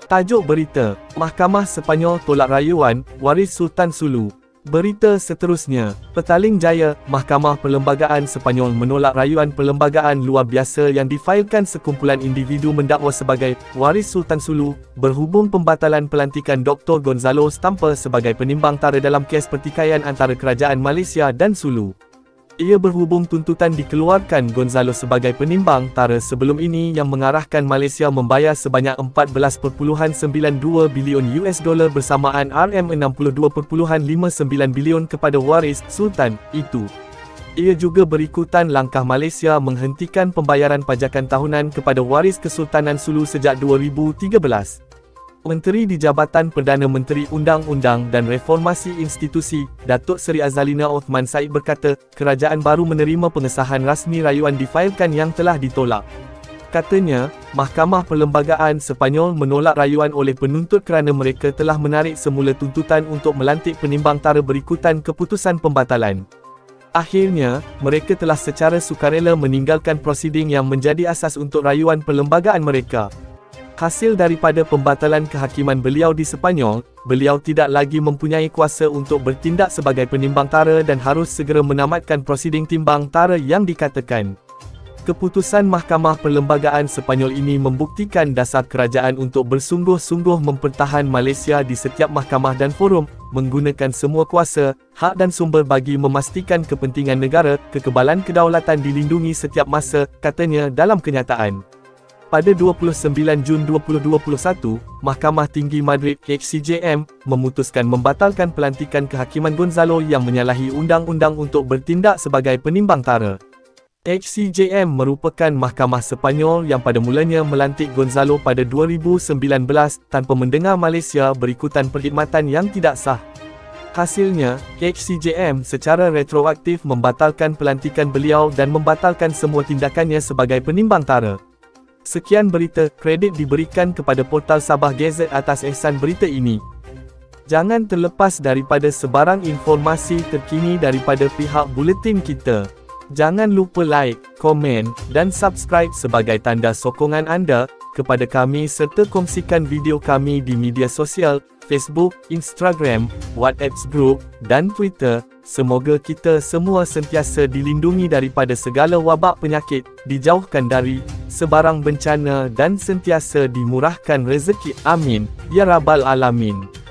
Tajuk berita, Mahkamah Sepanyol tolak rayuan waris Sultan Sulu. Berita seterusnya, Petaling Jaya, Mahkamah Perlembagaan Sepanyol menolak rayuan perlembagaan luar biasa yang difailkan sekumpulan individu mendakwa sebagai waris Sultan Sulu, berhubung pembatalan pelantikan Dr. Gonzalo Stamper sebagai penimbang tara dalam kes pertikaian antara Kerajaan Malaysia dan Sulu. Ia berhubung tuntutan dikeluarkan Gonzalo sebagai penimbang tara sebelum ini yang mengarahkan Malaysia membayar sebanyak 14.92 bilion US dolar bersamaan RM62.59 bilion kepada waris Sultan itu. Ia juga berikutan langkah Malaysia menghentikan pembayaran pajakan tahunan kepada waris Kesultanan Sulu sejak 2013. Menteri di Jabatan Perdana Menteri Undang-Undang dan Reformasi Institusi, Datuk Seri Azalina Othman Said berkata, kerajaan baru menerima pengesahan rasmi rayuan difailkan yang telah ditolak. Katanya, Mahkamah Perlembagaan Sepanyol menolak rayuan oleh penuntut kerana mereka telah menarik semula tuntutan untuk melantik penimbang tara berikutan keputusan pembatalan. Akhirnya, mereka telah secara sukarela meninggalkan prosiding yang menjadi asas untuk rayuan perlembagaan mereka. Hasil daripada pembatalan kehakiman beliau di Sepanyol, beliau tidak lagi mempunyai kuasa untuk bertindak sebagai penimbang tara dan harus segera menamatkan prosiding timbang tara yang dikatakan. Keputusan Mahkamah Perlembagaan Sepanyol ini membuktikan dasar kerajaan untuk bersungguh-sungguh mempertahan Malaysia di setiap mahkamah dan forum, menggunakan semua kuasa, hak dan sumber bagi memastikan kepentingan negara, kekebalan kedaulatan dilindungi setiap masa, katanya dalam kenyataan. Pada 29 Jun 2021, Mahkamah Tinggi Madrid (HCJM) memutuskan membatalkan pelantikan kehakiman Gonzalo yang menyalahi undang-undang untuk bertindak sebagai penimbang tara. HCJM merupakan mahkamah Sepanyol yang pada mulanya melantik Gonzalo pada 2019 tanpa mendengar Malaysia berikutan perkhidmatan yang tidak sah. Hasilnya, HCJM secara retroaktif membatalkan pelantikan beliau dan membatalkan semua tindakannya sebagai penimbang tara. Sekian berita, kredit diberikan kepada portal Sabah Gazette atas ihsan berita ini. Jangan terlepas daripada sebarang informasi terkini daripada pihak buletin kita. Jangan lupa like, komen, dan subscribe sebagai tanda sokongan anda kepada kami serta kongsikan video kami di media sosial, Facebook, Instagram, WhatsApp group, dan Twitter. Semoga kita semua sentiasa dilindungi daripada segala wabak penyakit, dijauhkan dari sebarang bencana dan sentiasa dimurahkan rezeki. Amin, ya Rabbal Alamin.